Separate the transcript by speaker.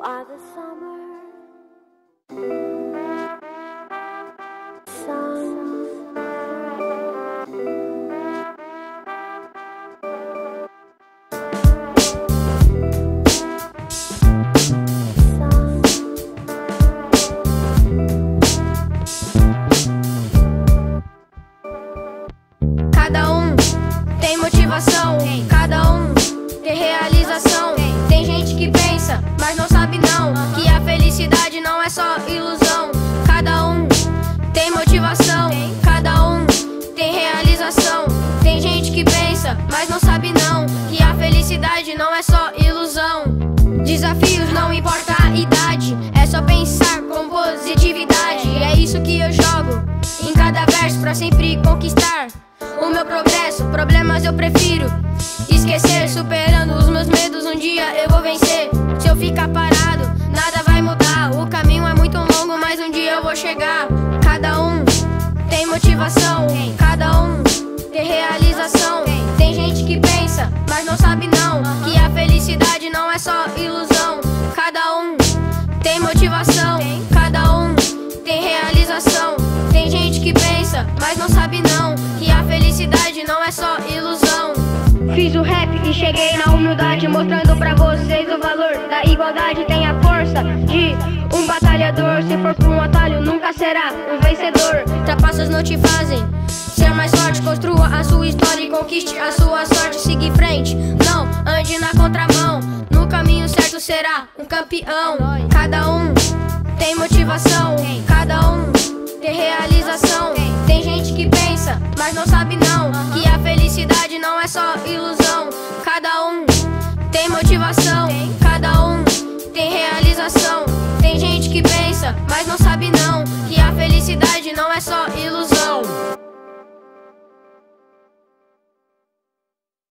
Speaker 1: are the summer sun.
Speaker 2: Cada um tem motivação, cada um tem realização. Tem gente que pensa, mas não sabe não, que a felicidade não é só ilusão. Cada um tem motivação, cada um tem realização. Tem gente que pensa, mas não sabe não, que a felicidade não é só ilusão. Desafios não importa a idade, é só pensar com positividade. E é isso que eu jogo em cada verso pra sempre conquistar o meu progresso. Problemas eu prefiro esquecer, superando os meus medos, um dia eu vou vencer. Se eu ficar parado, nada vai mudar. O caminho é muito longo, mas um dia eu vou chegar. Cada um tem motivação, cada um tem realização. Tem gente que pensa, mas não sabe não, que a felicidade não é só ilusão. Cada um tem motivação, cada um tem realização. Tem gente que pensa, mas não sabe não, que a felicidade não é só ilusão. Fiz o rap e cheguei na humildade, mostrando pra vocês o valor da igualdade. Tem a força de um batalhador, se for por um atalho nunca será um vencedor. Trapaças não te fazem ser mais forte, construa a sua história e conquiste a sua sorte. Siga em frente, não ande na contramão, no caminho certo será um campeão. Cada um tem motivação, cada um tem realização. Tem gente que pensa, mas não sabe não, que a felicidade não é só ilusão. Cada um tem motivação, cada um tem realização. Tem gente que pensa, mas não sabe não, que a felicidade não é só ilusão.